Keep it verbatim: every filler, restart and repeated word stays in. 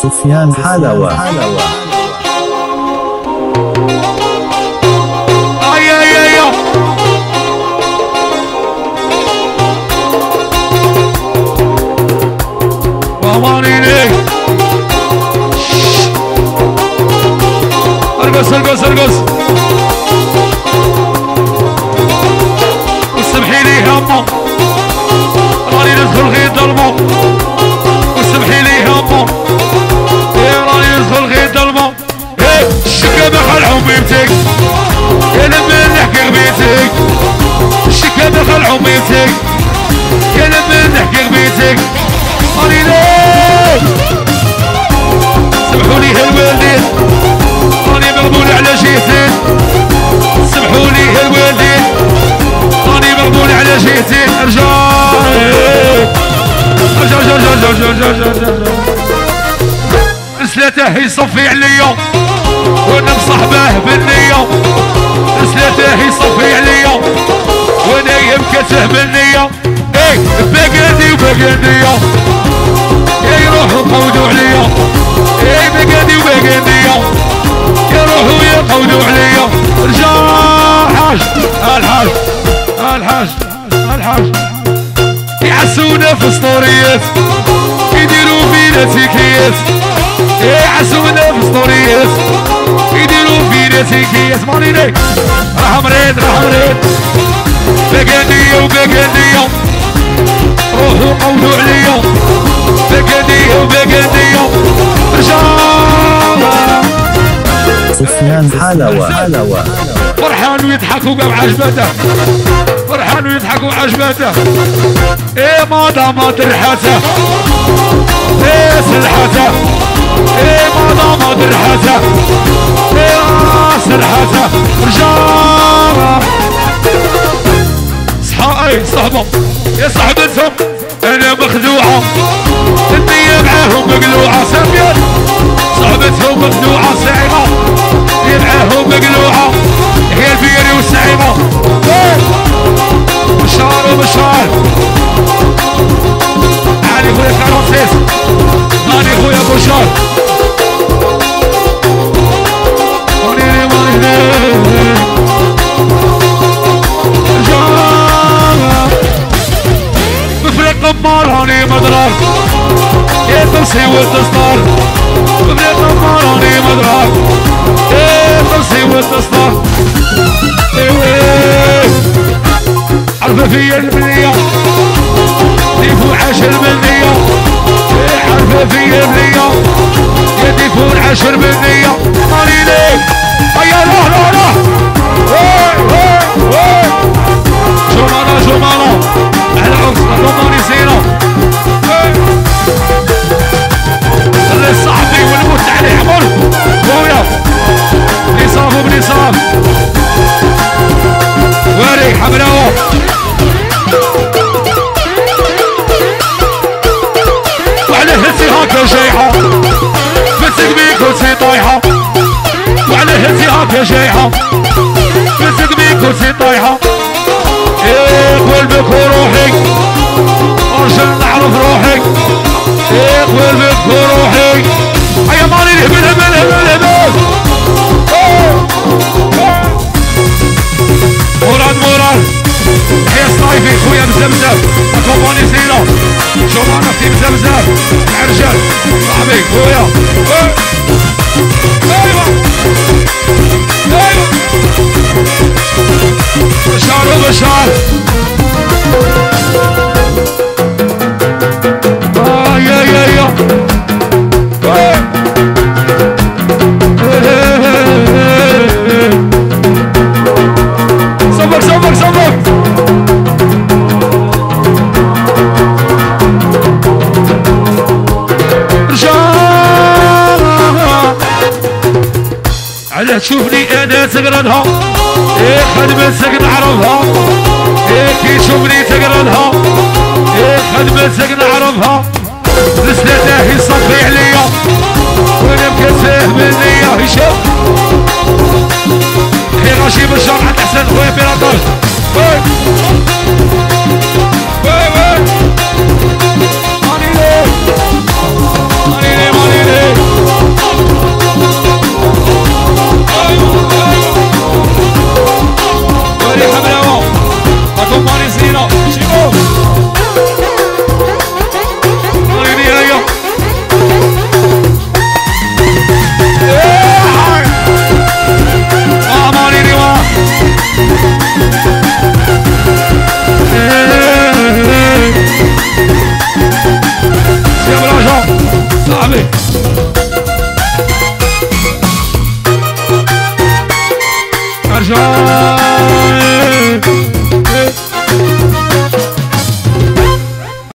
سفيان حلوة. اي اي اي واماني ليك ارقص ارقص ارقص وسمحي لي همه راني ندخل غير ظلمه وسمحي لي همه راني ندخل غير ظلمه الشكا دخل عميمتك يا لما نحكي غبيتك الشكا دخل عميمتك يا لما نحكي غبيتك راني ليك سمحولي هالوالدين راني مغبون على جهتين سمحولي هالوالدين راني مغبون على جهتين ارجع ارجع ارجع ارجع ارجع ارجع ارجع رسلته يصفي عليا وانا مصاحبه بالنية رسلته يصفي عليا وانا يمكته بالنية ايه بقدي وبقدية يا يروحوا يقودوا عليا ايه بقدي وبقدية يروحوا يقودوا عليا رجع حاج الحاج الحاج الحاج يعسونا في سطوريات يديروا فينا تيكيات يعسونا في سطوريات يديروا فينا تيكيات ماني ليك راح مريض راح مريض بقدية وبقدية روحوا قودوا عليا بقدية وبقدية رجع سفيان حلوة حلوة فرحان ويضحك وقام عجبته فرحان ويضحك وعجبته ايه ما دامت ريحته ايه سلحته ايه ما دامت ريحته ايه سلحته رجال صحا اي صحبه يا صحبتهم انا مخدوعه النية معاهم مقلوعه سفيان صحبتهم مخدوعه سعيمه هي معاهم مقلوعه هي البيري والسعيمه بشار وبشار علي خويا كارونسيس ماني خويا بشار ماني ماني بفريق قمار هاني مدرار يا تمسي والتصدار بفريق قمار هاني مدرار يا تمسي والتصدار عرفة فيا البنية ديفو عشر بالمية عرفة فيا البنية يا ديفو عشر بالمية ماني ليك هيا روح روح روح جمالة جمالة على العكس ضماني سيرة خلي صاحبي والموت عليه عمر خويا بنصاف وبنصاف واري حمراوة وعلى هزي هاكا جايحة مسك بيك كرسي طايحة وعلى هزي هاكا جايحة مسك بيك كرسي طايحة ايه قلبك وروحي ارجع نعرف روحي ايه قلبك وروحي هيا مالي الهبل هبل هبل هبل مراد مراد يا صايفي خويا مزمزم اكوباني زينة شو ما نفتي مزمزم العرجال صاحبي خويا ايوه ايوه بشار وبشار اه يا يا يا صبر صبر صبر على تشوفني انا تقرنها ايه خدمتك نعرفها ايه كي تشوفني تقرنها ايه خدمتك نعرفها